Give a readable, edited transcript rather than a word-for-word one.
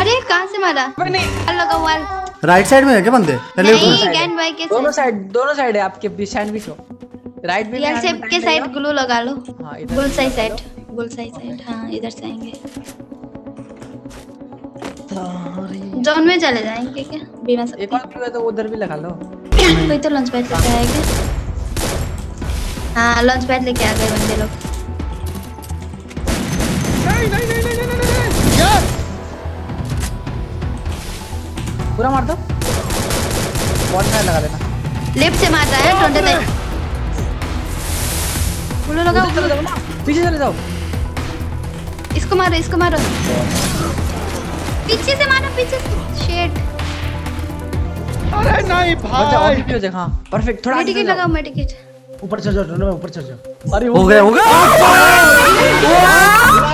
अरे कहाँ से मारा? लगा वाल। राइट साइड में है क्या बंदे? नहीं गैन भाई के दोनों साइड है आपके बीच सैंडविच हो। राइट में रियल शेप के साइड ग्लू लगा लो। हां इधर बुलसाई साइड हां इधर से आएंगे। जोन में चले जाएंगे क्या? बीमा सब एक और क्यों है तो उधर भी लगा लो। कोई तो लॉन्च पैड लेके आएगा। हां लॉन्च पैड लेके आ गए बंदे लोग। नहीं यार पूरा मार दो। बहुत सारा लगा देना। लेफ्ट से मार रहा है टोंटे पे। बोलो लगा पीछे चले जाओ। इसको मारो पीछे से मारो पीछे से। शिट अरे नहीं भाई। हां परफेक्ट। थोड़ा मेडिकेट लगाओ मेडिकेट। ऊपर चढ़ जाओ ऊपर चढ़ जाओ। अरे हो गया